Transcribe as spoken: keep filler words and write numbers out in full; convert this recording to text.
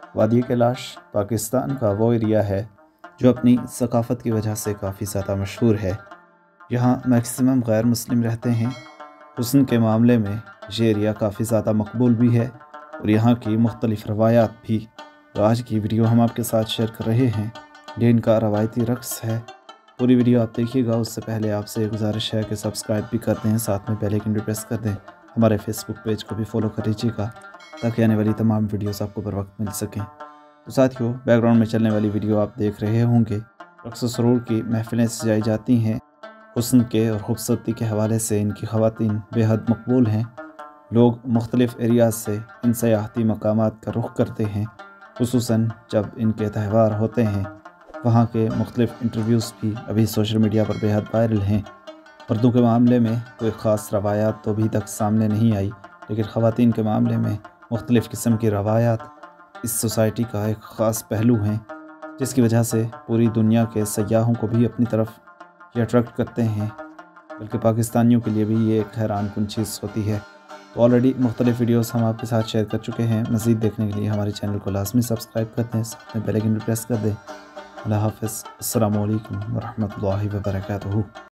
وادی کیلاش پاکستان کا وہ ایریا ہے جو اپنی ثقافت کی وجہ سے کافی زیادہ مشہور ہے۔ یہاں میکسیمم غیر مسلم رہتے ہیں۔ حسن کے معاملے میں یہ ایریا کافی زیادہ مقبول بھی ہے اور یہاں کی مختلف روایات بھی۔ تو آج کی ویڈیو ہم آپ کے ساتھ شیئر کر رہے ہیں، یہ ان کا روایتی رقص ہے۔ پوری ویڈیو آپ دیکھیے گا، اس سے پہلے آپ سے گزارش ہے کہ سبسکرائب بھی کر دیں، ساتھ میں بیل آئیکن بھی پریس کر دیں۔ ہمارے فیس بک پیج کو بھی فالو کر لیجیے گا تاکہ آنے والی تمام ویڈیوز آپ کو بر وقت مل سکیں۔ تو ساتھیو، بیک گراؤنڈ میں چلنے والی ویڈیو آپ دیکھ رہے ہوں گے، رقص و سرور کی محفلیں سجائی جاتی ہیں۔ حسن کے اور خوبصورتی کے حوالے سے ان کی خواتین بے حد مقبول ہیں۔ لوگ مختلف ایریاز سے ان سیاحتی مقامات کا رخ کرتے ہیں، خصوصاً جب ان کے تہوار ہوتے ہیں۔ وہاں کے مختلف انٹرویوز بھی ابھی سوشل میڈیا پر بے حد وائرل ہیں۔ مردوں کے معاملے میں کوئی خاص روایات تو ابھی تک سامنے نہیں آئی، لیکن خواتین کے معاملے میں مختلف قسم کی روایات اس سوسائٹی کا ایک خاص پہلو ہیں، جس کی وجہ سے پوری دنیا کے سیاحوں کو بھی اپنی طرف یہ اٹریکٹ کرتے ہیں، بلکہ پاکستانیوں کے لیے بھی یہ ایک حیران کن چیز ہوتی ہے۔ تو آلریڈی مختلف ویڈیوز ہم آپ کے ساتھ شیئر کر چکے ہیں۔ مزید دیکھنے کے لیے ہمارے چینل کو لازمی سبسکرائب کر دیں، ساتھ میں بیل آئیکن بھی پریس کر دیں۔ اللہ حافظ، السلام علیکم ورحمۃ اللہ وبرکاتہ۔